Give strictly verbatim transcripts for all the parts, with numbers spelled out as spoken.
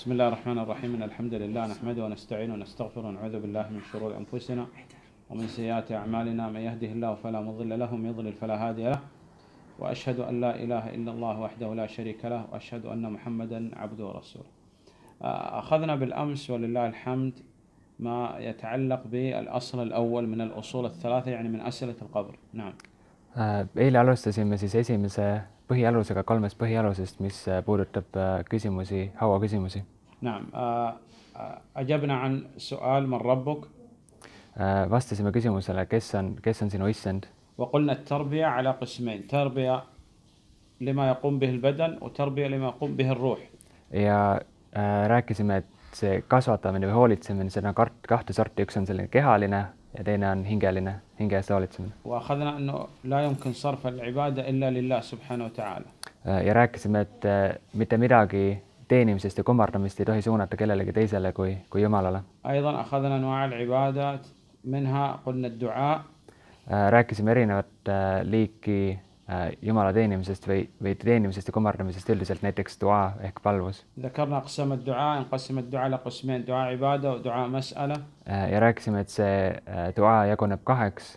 بسم الله الرحمن الرحيم إن الحمد لله نحمده ونستعينه ونستغفره ونعوذ بالله من شرور أنفسنا ومن سيئات أعمالنا من يهده الله فلا مضل له ومن يضلل فلا هادي له وأشهد أن لا إله إلا الله وحده لا شريك له وأشهد أن محمدا عبده ورسوله. أخذنا بالأمس ولله الحمد ما يتعلق بالأصل الأول من الأصول الثلاثة يعني من أسئلة القبر. نعم. Eile alustasime siis esimese põhialusega kolmest põhialusest, mis puudutab küsimusi, haua küsimusi. نعم. أجبنا عن سؤال من ربك. Vastasime küsimusele, kes on, kes on sinu issand. وقلنا التربية على قسمين، تربية لما يقوم به البدن وتربية لما يقوم به الروح. Ja äh, rääkisime, et see kasvatamine või hoolitsemine, see on kahte sorti, üks on selline kehaline ja teine on hingeline, hinge eest hoolitsemine. وأخذنا أنه لا يمكن صرف العبادة إلا لله سبحانه وتعالى. Ja rääkisime, et mitte midagi teenimisest ja kummardamist ei tohi suunata kellelegi teisele kui, kui Jumalale. أيضا أخذنا أنواع العبادات منها قلنا الدعاء. Rääkisime erinevat liiki Jumala teenimisest või, või teenimisest ja kummardamisest üldiselt, näiteks dua ehk palvus. ذكرنا أقسام الدعاء، انقسم الدعاء لقسمين، دعاء عبادة ودعاء مسألة. Ja rääkisime, et see dua jaguneb kaheks.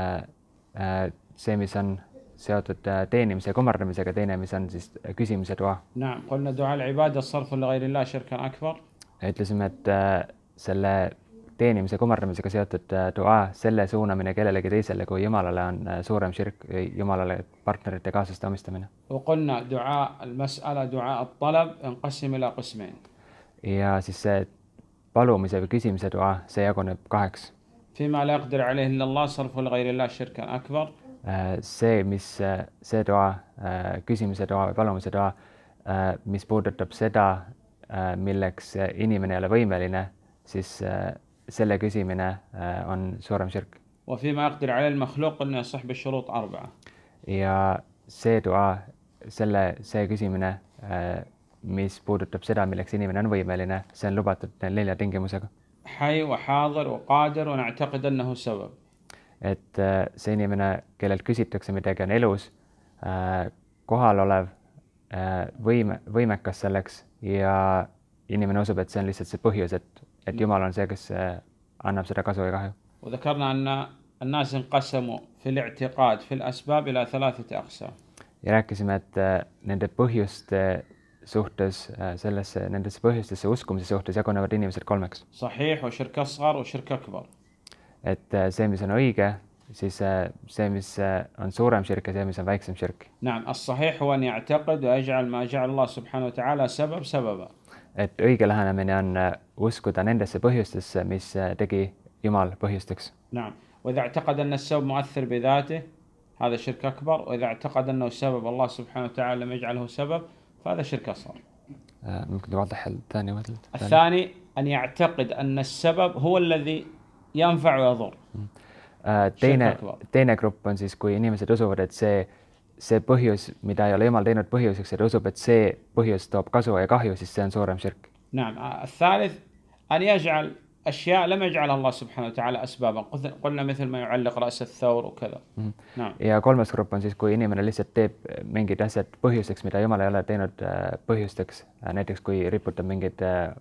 See, mis on seotud teenimise ja kummardamisega, teine, mis on siis küsimise dua. نعم. قلنا دعاء العبادة الصرف لغير الله شركا أكبر. Ütlesime, et selle teenimise kummardamisega seotud dua, selle suunamine kellelegi teisele kui Jumalale on suurem širk, Jumalale partnerite kaaslaste omistamine. وقلنا دعاء المسألة دعاء الطلب انقسم إلى قسمين. Ja siis see palumise või küsimise dua, see jaguneb kaheks. فيما لا يقدر عليه إلا الله صرف لغير الله شركا أكبر. See, mis see dua, küsimise dua või palumise dua, mis puudutab seda, milleks inimene ei ole võimeline, siis selle küsimine on suurem širk. وفيما يقدر عليه المخلوق قلنا يصح بالشروط أربعة. Ja see dua, selle, see küsimine, mis puudutab seda, milleks inimene on võimeline, see on lubatud nelja tingimusega. حي وحاضر وقادر ونعتقد أنه سبب. Et see inimene, kellelt küsitakse midagi, on elus, kohal olev, võime, võimekas selleks ja inimene usub, et see on lihtsalt see põhjus, et, et Jumal on see, kes annab seda kasu ja kahju. وذكرنا أن الناس انقسموا في الاعتقاد في الأسباب إلى ثلاثة أقسام. Ja rääkisime, et nende põhjuste suhtes, sellesse, nendesse põhjustesse uskumise suhtes jagunevad inimesed kolmeks. صحيح وشرك أصغر وشرك أكبر. Et see, mis on õige, siis see, mis on suurem širk ja see, mis on väiksem širk. نعم. الصحيح هو أن يعتقد ويجعل ما جعل الله سبحانه وتعالى سبب سببا. Et õige lähenemine on uskuda nendesse põhjustesse, mis tegi Jumal põhjusteks. نعم. وإذا اعتقد أن السبب مؤثر بذاته هذا شرك أكبر، وإذا اعتقد أنه سبب الله سبحانه وتعالى لم يجعله سبب فهذا شرك أصغر. ممكن توضح الثاني مثل الثاني أن يعتقد أن السبب هو الذي ينفع ويضر. Teine, teine grupp on siis, kui inimesed usuvad, et see, see põhjus, mida ei ole Jumal teinud põhjuseks, et usub, et see põhjus toob kasu ja kahju, siis see on suurem širk. نعم. الثالث أن يجعل أشياء لم يجعلها الله سبحانه وتعالى أسبابا، قلنا مثل ما يعلق رأس الثور وكذا. نعم. Ja kolmas grupp on siis, kui inimene lihtsalt teeb mingid asjad põhjusteks, mida Jumal ei ole teinud põhjusteks. Näiteks kui riputab mingid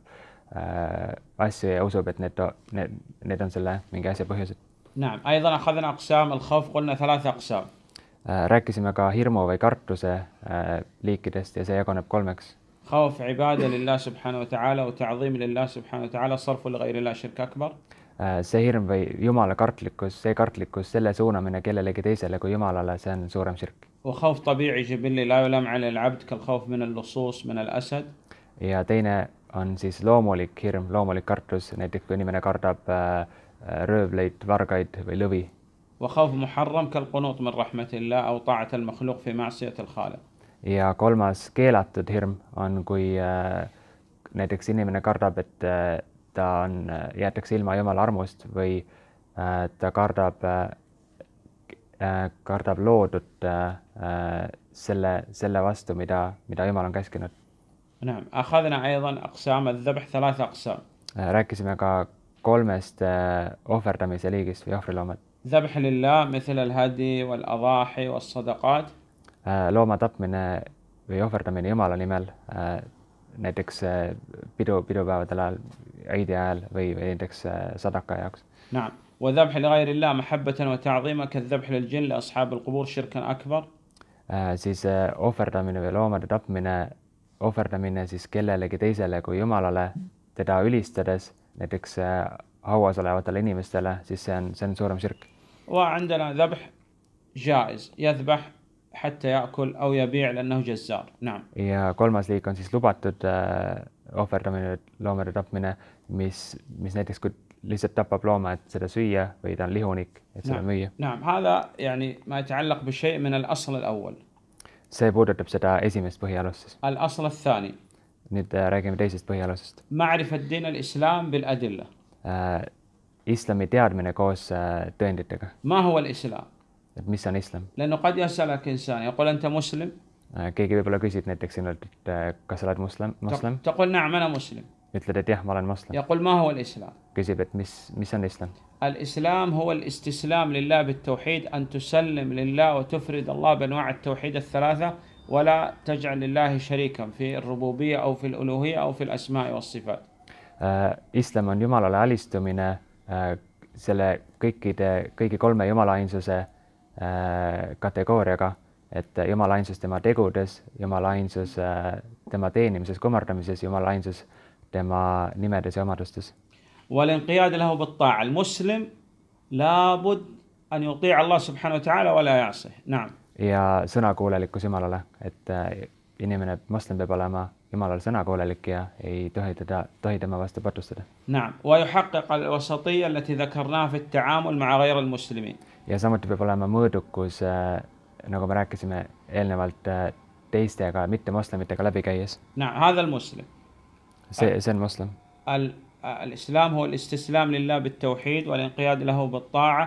asju ja usub, et need, need, need on selle mingi asja põhjused. نعم. أيضا أخذنا أقسام الخوف، قلنا ثلاثة أقسام. Rääkisime ka hirmu või kartuse liikidest ja see jaguneb kolmeks. خوف عبادة لله سبحانه وتعالى وتعظيم لله سبحانه وتعالى صرف لغير الله شرك أكبر. See hirm või Jumala kartlikkus, see kartlikkus, selle suunamine kellelegi teisele kui Jumalale, see on suurem širk. وخوف طبيعي جبلي لا يلام على العبد كالخوف من اللصوص من الأسد. Ja teine on siis loomulik hirm, loomulik kartus, näiteks kui inimene kardab röövleid, vargaid või lõvi. وخوف محرم كالقنوط من رحمة الله أو طاعة المخلوق في معصية الخالق. Ja kolmas keelatud hirm on, kui äh, näiteks inimene kardab, et äh, ta on, jäetakse ilma Jumala armust või äh, ta kardab, äh, kardab loodut äh, selle, selle vastu, mida, mida Jumal on käskinud. نعم. أخذنا أيضا أقسام الذبح ثلاث أقسام. Rääkisime ka kolmest äh, ohverdamise liigist või ohvriloomad. ذبح لله مثل الهدي والأضاحي والصدقات. Looma tapmine või ohverdamine Jumala nimel, näiteks pidu, pidupäevadel ajal, Eidi ajal või, või näiteks sadaka jaoks. نعم وذبح لغير الله محبة وتعظيما كالذبح للجن لأصحاب القبور شركا أكبر. Äh, siis äh, ohverdamine või loomade tapmine, ohverdamine siis kellelegi teisele kui Jumalale, teda ülistades näiteks äh, hauas olevatele inimestele, siis see on, see on suurem širk. وعندنا ذبح جائز يذبح حتى يأكل أو يبيع لأنه جزار. نعم. Ja kolmas liik on siis lubatud äh, ohverdamine, loomade tapmine, mis, mis näiteks kui lihtsalt tapab looma, et seda süüa või ta on lihunik, et seda نعم. müüa. نعم هذا يعني ما يتعلق بشيء من الأصل الأول. See puudutab seda esimest põhialust siis. الأصل الثاني. Nüüd äh, räägime teisest põhialusest. معرفة دين الإسلام بالأدلة. Äh, islami teadmine koos äh, tõenditega. ما هو الإسلام؟ Et mis on islam? لأنه قد يسألك إنسان يقول أنت مسلم. Äh, keegi võib-olla küsib näiteks sinult, et äh, kas sa oled muslim, muslim? تقول نعم أنا مسلم. Ütled, et jah, ma olen muslim. يقول ما هو الإسلام؟ Küsib, et mis, mis on islam? الإسلام هو الاستسلام لله بالتوحيد أن تسلم لله وتفرد الله بأنواع التوحيد الثلاثة ولا تجعل لله شريكا في الربوبية أو في الألوهية أو في الأسماء والصفات. Äh, islam on Jumalale alistumine äh, selle kõikide, kõigi kolme Jumala-ainsuse äh, kategooriaga, et Jumala-ainsus tema tegudes, Jumala-ainsus äh, tema teenimises, kummardamises, Jumala-ainsus tema nimedes ja omadustes. والانقياد له بالطاعة. المسلم لابد أن يطيع الله سبحانه وتعالى ولا يعصيه. نعم. Ja sõnakuulelikkus Jumalale, et äh, inimene, muslim peab olema Jumalale sõnakuulelik ja ei tohi teda, tohi tema vastu patustada. نعم ويحقق الوسطية التي ذكرناها في التعامل مع غير المسلمين. Ja samuti peab olema mõõdukus, äh, nagu me rääkisime eelnevalt, äh, teistega, mitte moslemitega läbi käies. نعم هذا المسلم. See, see on moslem. الإسلام هو الاستسلام لله بالتوحيد والانقياد له بالطاعة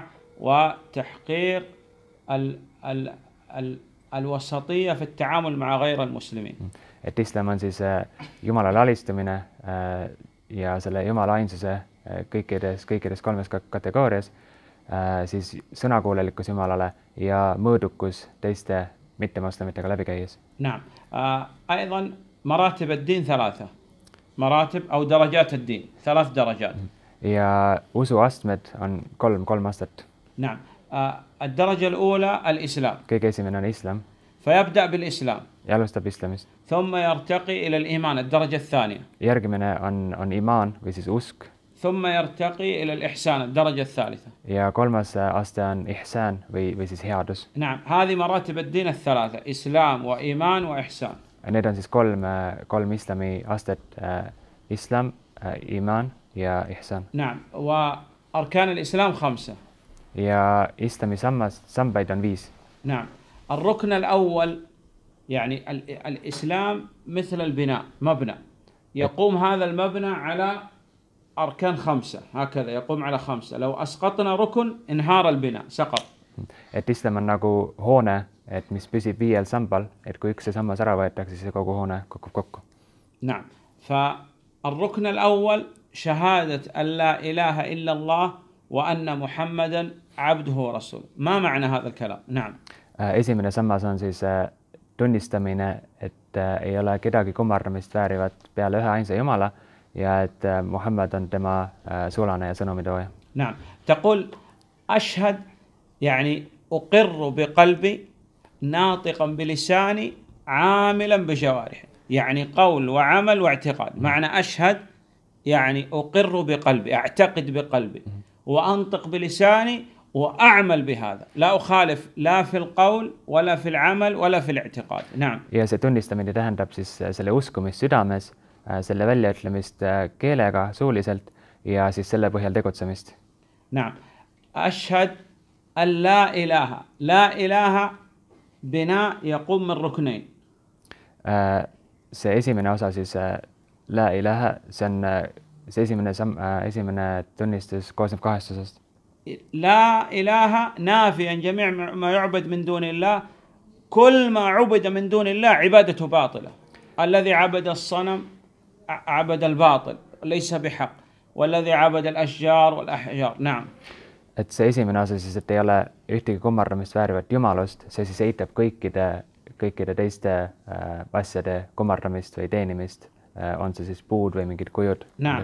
وتحقيق ال ال ال الوسطية في التعامل مع غير المسلمين. Et islam on siis Jumalale alistumine ja selle Jumala ainsuse kõikides, kõikides kolmes kategoorias, siis sõnakuulelikkus Jumalale ja mõõdukus teiste mittemoslemitega läbi käies. نعم أيضا مراتب الدين ثلاثة مراتب أو درجات الدين ثلاث درجات. Ja usuastmed on kolm, kolm astet. نعم الدرجة الأولى الإسلام. Kõige esimene on islam. فيبدأ بالإسلام. Ja alustab islamist. ثم يرتقي إلى الإيمان الدرجة الثانية. Järgmine on, on imaan või siis usk. ثم يرتقي إلى الإحسان الدرجة الثالثة. Ja kolmas aste on ihsaan või, või siis headus. نعم هذه مراتب الدين الثلاثة إسلام وإيمان وإحسان. Need on siis kolm, kolm islami astet, äh, islam, äh, iman ja ihsan. نعم وأركان الإسلام خمسة. Ja islami sammas, sambaid on viis. نعم الركن الأول يعني الإسلام مثل البناء مبنى يقوم هذا المبنى على أركان خمسة هكذا يقوم على خمسة لو أسقطنا ركن انهار البناء سقط. Et islam on nagu hoone, et mis püsib viiel sambal, et kui üks see sammas ära võetakse, siis kogu hoone kukub kokku. نعم فالركن الأول شهادة أن لا إله إلا الله وأن محمدا عبده ورسوله. ما معنى هذا الكلام؟ نعم. Esimene sammas on siis tunnistamine, et ei ole kedagi kummardamist väärivat peale ühe ainsa Jumala ja et Muhammad on tema sulane ja sõnumitooja. نعم تقول أشهد يعني أقر بقلبي ناطقا بلساني عاملا بجوارحي يعني قول وعمل واعتقاد. معنى أشهد يعني أقر بقلبي أعتقد بقلبي وأنطق بلساني وأعمل بهذا لا أخالف لا في القول ولا في العمل ولا في الاعتقاد. نعم. Ja see tunnistamine tähendab siis selle uskumist südames, selle väljaütlemist keelega suuliselt ja siis selle põhjal tegutsemist. نعم أشهد أن لا إله لا إله بناء يقوم من ركنين. See esimene osa siis la ilaha, see on see esimene samm, esimene tunnistus koosneb kahest osast. لا إله نافيا جميع ما يعبد من دون الله كل ما عبد من دون الله عبادته باطلة. الذي عبد الصنم عبد الباطل ليس بحق والذي عبد الأشجار والأحجار. نعم. Et see esimene osa siis, et ei ole ühtegi kummardamist väärivat Jumalust, see siis eitab kõikide, kõikide teiste äh, asjade kummardamist või teenimist on see siis puud või mingid kujud. نعم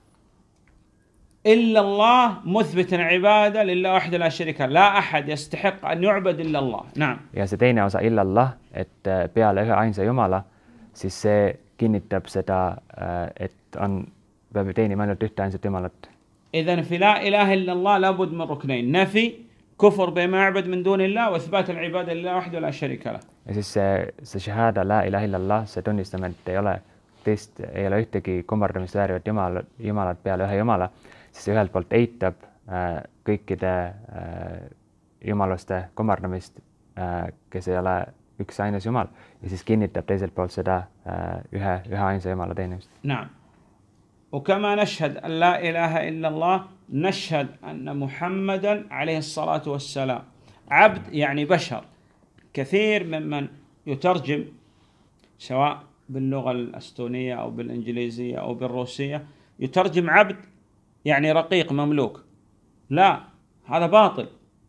إلا الله مثبت عبادة لله وحده لا شريك له لا أحد يستحق أن يعبد إلا الله. نعم. Ja see teine osa illallah, et peale ühe ainsa Jumala, siis see kinnitab seda, et on, peab teenima ainult ühte ainsat Jumalat. إذن في لا إله إلا الله لابد من ركنين نفي كفر بما يعبد من دون الله وإثبات العبادة لله وحده لا شريك له. Ja siis see, see shahada la ilaha illallah, see tunnistament ei ole teist, ei ole ühtegi kummardamist väärivat Jumal, Jumalat peale ühe Jumala, siis ühelt poolt eitab äh, kõikide äh, jumaluste kummardamist, äh, kes ei ole üks ainus Jumal, ja siis kinnitab teiselt poolt seda äh, ühe, ühe ainsa Jumala teenimist. نعم. وكما نشهد أن لا إله إلا الله نشهد أن محمدا عليه الصلاة والسلام عبد يعني بشر. كثير ممن يترجم سواء باللغة الأستونية أو بالإنجليزية أو بالروسية يترجم عبد يعني رقيق مملوك. لا، هذا باطل.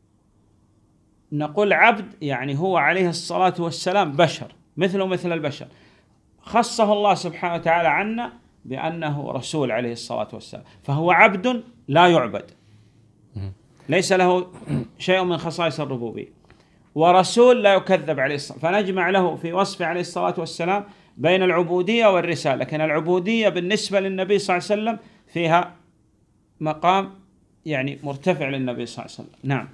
نقول عبد يعني هو عليه الصلاة والسلام بشر مثله مثل البشر، خصه الله سبحانه وتعالى عنا بأنه رسول عليه الصلاة والسلام، فهو عبد لا يعبد ليس له شيء من خصائص الربوبية، ورسول لا يكذب عليه الصلاة، فنجمع له في وصفه عليه الصلاة والسلام بين العبودية والرسالة. لكن العبودية بالنسبة للنبي صلى الله عليه وسلم فيها مقام يعني مرتفع للنبي صلى الله عليه وسلم. نعم.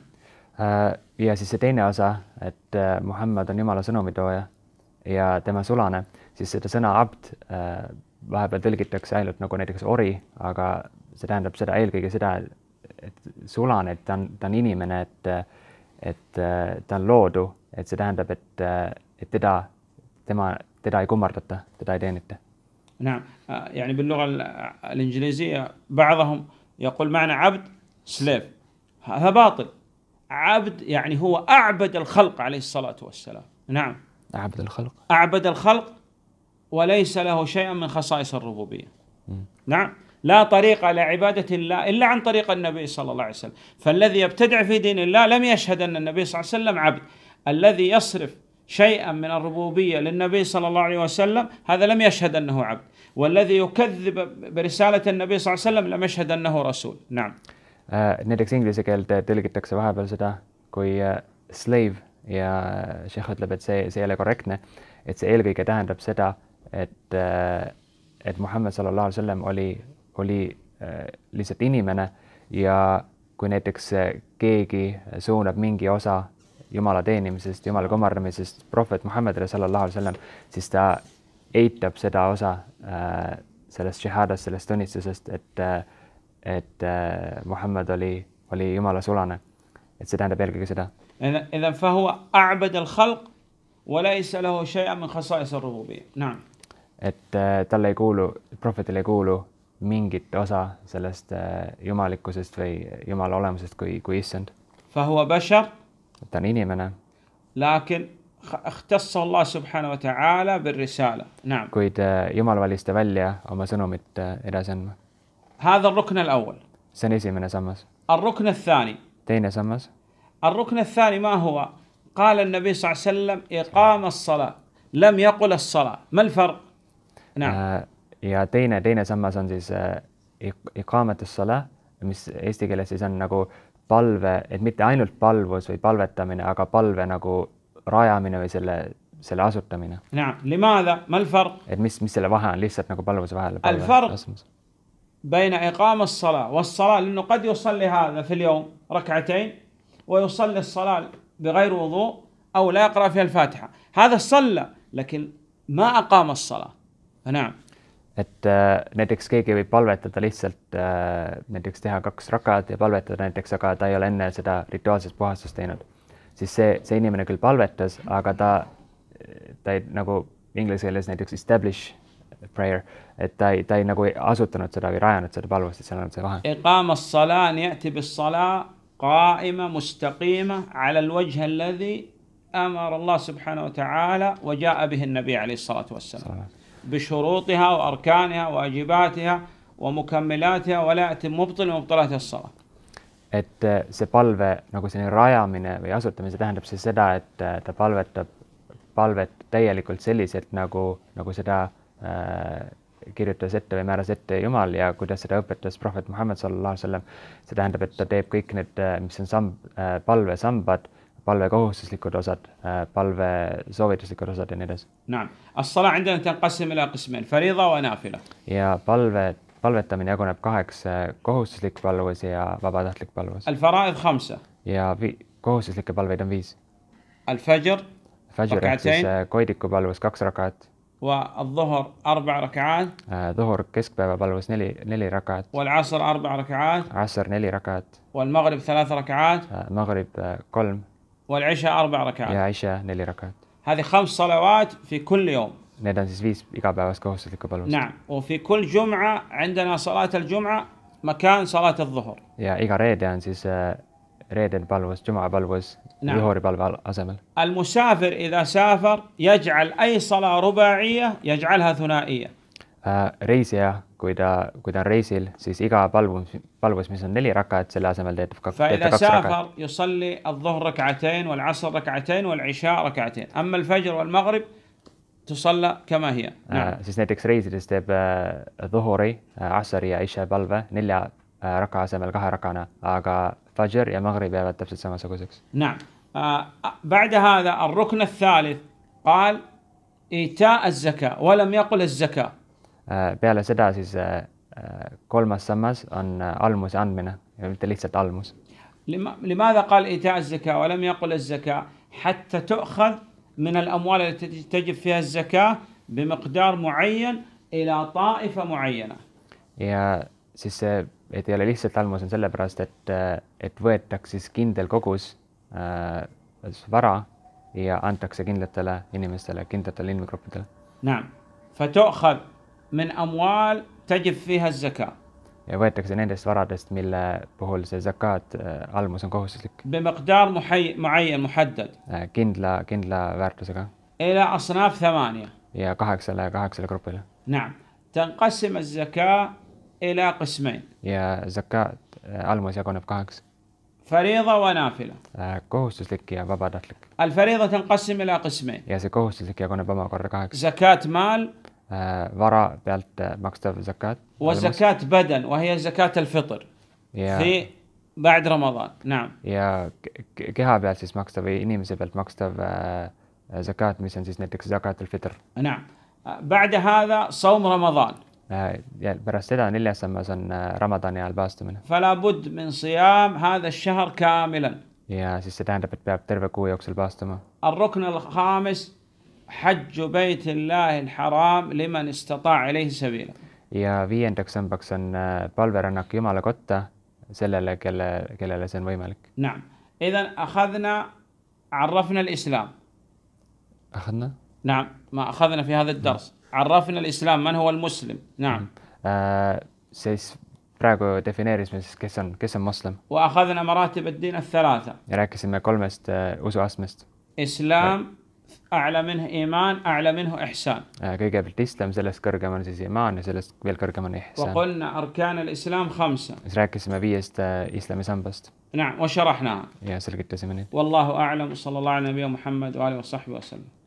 Ja siis see teine osa, et Muhammad on Jumala sõnumitooja ja tema sulane, siis seda sõna abd vahepeal tõlgitakse ainult nagu näiteks ori, aga see tähendab seda eelkõige seda, et sulane, et ta on, ta on inimene, et, et ta on loodu, et see tähendab, et, et teda, tema, teda ei kummardata, teda ei teenita. نعم يعني باللغة الإنجليزية بعضهم يقول معنى عبد سليف، هذا باطل. عبد يعني هو أعبد الخلق عليه الصلاة والسلام. نعم أعبد الخلق أعبد الخلق وليس له شيء من خصائص الربوبية. م. نعم لا طريقة لعبادة الله إلا عن طريق النبي صلى الله عليه وسلم. فالذي يبتدع في دين الله لم يشهد أن النبي صلى الله عليه وسلم عبد. الذي يصرف شيئا من الربوبية للنبي صلى الله عليه وسلم هذا لم يشهد أنه عبد، والذي يكذب برسالة النبي صلى الله عليه وسلم لم يشهد أنه رسول. نعم. Näiteks inglise keelde tõlgitakse vahepeal seda kui slave ja šeikh ütleb, et see, see ei ole korrektne, et see eelkõige tähendab seda, et, et Muhammad sallallahu alaihi wasallam oli, oli lihtsalt inimene ja kui näiteks keegi suunab mingi osa Jumala teenimisest, Jumala kummardamisest prohvet Muhammadile sallallahu alaihi wasallam, siis ta eitab seda osa sellest šehadast, sellest tunnistusest, et et Muhammad oli, oli Jumala sulane. Et see tähendab eelkõige seda. إذن فهو أعبد الخلق وليس له شيء من خصائص الربوبية. نعم. Et talle ei kuulu, prohvetile ei kuulu mingit osa sellest jumalikkusest või Jumala olemusest kui, kui issand. فهو بشر. Ta on inimene. لكن اختص الله سبحانه وتعالى بالرسالة. نعم. Kuid Jumal valis ta välja oma sõnumit edasi andma. هذا الركن الأول. See on esimene sammas. الركن الثاني. Teine sammas. الركن الثاني ما هو؟ قال النبي صلى الله عليه وسلم إقام الصلاة لم يقل الصلاة. ما الفرق؟ نعم. Ja teine, teine sammas on siis iqamatus salah, mis eesti keeles siis on nagu palve, et mitte ainult palvus või palvetamine, aga palve nagu rajamine või selle, selle asutamine. نعم. لماذا؟ ما الفرق؟ Et mis, mis selle vahe on lihtsalt nagu palvuse vahel? الفرق بين إقام الصلاة والصلاة لأنه قد يصلي هذا في اليوم ركعتين ويصلي الصلاة بغير وضوء أو لا يقرأ فيها الفاتحة، هذا صلى لكن ما أقام الصلاة. نعم. Et näiteks keegi võib palvetada lihtsalt näiteks teha kaks rakaat ja palvetada näiteks, aga ta ei ole enne seda rituaalset puhastust teinud. Siis see, see inimene küll palvetas, aga ta, ta ei nagu inglise keeles näiteks establish prayer, et ta ei, ta ei nagu asutanud seda või rajanud seda palvust, et seal on see vahe. إقام الصلاة يأتي بالصلاة قائمة مستقيمة على الوجه الذي أمر الله سبحانه وتعالى وجاء به النبي عليه الصلاة والسلام بشروطها وأركانها وواجباتها ومكملاتها ولا يأتي مبطل مبطلات الصلاة. Et see palve nagu selline rajamine või asutamine, see tähendab siis seda, et ta palvetab palvet täielikult selliselt, nagu, nagu seda äh, kirjutas ette või määras ette Jumal ja kuidas seda õpetas prohvet Muhammad sallallahu alaihi wasallam. See tähendab, et ta teeb kõik need, mis on samb, palve sambad, palve kohustuslikud osad, palve soovituslikud osad ja nii edasi. نعم الصلاة عندنا تنقسم إلى قسمين فريضة ونافلة. Ja palve palvetamine jaguneb kaheks, kohustuslik palvus ja vabatahtlik palvus. الفرائض خمسة. Ja vi kohustuslikke palveid on viis. الفجر Fajr ehk siis koidiku palvus kaks rakaat. والظهر أربع ركعات. Dhuhur keskpäeva palvus neli, neli rakaat. والعصر أربع ركعات. Asr neli rakaat. والمغرب ثلاث ركعات. Maghrib kolm. والعشاء أربع ركعات. Ja Isha neli rakaat. هذه خمس صلوات في كل يوم. Need on siis viis igapäevast kohustuslikku palvust. نعم وفي كل جمعة عندنا صلاة الجمعة مكان صلاة الظهر. Ja iga reede on siis reeden palvus, Jumaa palvus, Zuhuri palve asemel. المسافر إذا سافر يجعل أي صلاة رباعية يجعلها ثنائية. Reisija, kui ta, kui ta on reisil, siis iga palvus, palvus, mis on neli rakaat, selle asemel teetab kaks rakaat. فإذا سافر يصلي الظهر ركعتين والعصر ركعتين والعشاء ركعتين. أما الفجر والمغرب تصلى كما هي. نعم. siis näiteks reisides teeb Zuhuri, Asri ja Isha palve nelja raka asemel kahe rakana, aga Fajr ja Maghrib jäävad täpselt samasuguseks. نعم. بعد هذا الركن الثالث قال إيتاء الزكاة ولم يقل الزكاة. Peale seda siis kolmas sammas on almuse andmine, mitte lihtsalt almus. لماذا قال إيتاء الزكاة ولم يقل الزكاة؟ حتى تؤخذ من الأموال التي تجب فيها الزكاة بمقدار معين إلى طائفة معينة. Ja siis see, et ei ole lihtsalt almus, on sellepärast, et, et võetakse siis kindel kogus äh, vara ja antakse kindlatele inimestele, kindlatele inimgruppidele. نعم. فتؤخذ من أموال تجب فيها الزكاة. Ja võetakse nendest varadest, mille puhul see zakat äh, almus on kohustuslik. بمقدار محي... معين محدد. Äh, kindla, kindla väärtusega. إلى أصناف ثمانية. Ja kaheksale, kaheksale grupile. نعم. تنقسم الزكاة إلى قسمين. Ja zakat äh, almus jaguneb kaheks. فريضة ونافلة. Äh, kohustuslik ja vabatahtlik. الفريضة تنقسم إلى قسمين. Ja see kohustuslik jaguneb omakorda kaheks. زكاة مال. Äh, vara pealt äh, makstav zakat. وزكاة بدن وهي زكاة الفطر. Ja, في بعد رمضان. نعم. ja keha pealt siis makstav või inimese pealt makstav äh, zakat, mis on siis näiteks zakat al-fitr. نعم. بعد هذا صوم رمضان. Äh, ja pärast seda neljas sammas on äh, Ramadani ajal paastumine. فلا بد من صيام هذا الشهر كاملا. Ja siis see tähendab, et peab terve kuu jooksul paastuma. الركن الخامس حج بيت الله الحرام لمن استطاع إليه سبيلا. Ja viiendaks sambaks on äh, palverännak Jumala kotta sellele, kelle, kellele see on võimalik. نعم. إذن أخذنا عرفنا الإسلام. أخذنا؟ نعم ما أخذنا في هذا الدرس. عرفنا الإسلام من هو المسلم. نعم. Äh, siis praegu defineerisime siis, kes on, kes on moslem. وأخذنا مراتب الدين الثلاثة. Ja rääkisime kolmest äh, usuastmest. إسلام أعلى منه إيمان أعلى منه إحسان. Äh, kõigepealt islam, sellest kõrgem on siis imaan ja sellest veel kõrgem on ihsan. وقلنا أركان الإسلام خمسة. Siis rääkisime viiest äh, islami sambast. نعم وشرحناها. Ja selgitasime neid. والله أعلم. صلى الله على نبينا محمد وآله وصحبه وسلم.